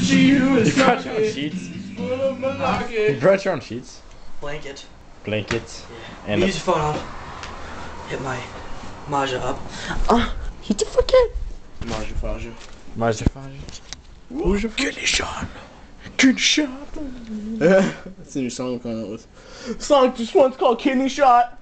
see you is You brought your own sheets? full of malarkey. You brought your own sheets? Blanket. Blankets? Yeah. And use your phone. I'll hit my Maja up. Hit the fucking Maja Faja. Maja Faja. Who's your Kidney shot. Kidney shot? That's the new song I'm coming out with. Song, this one's called Kidney Shot.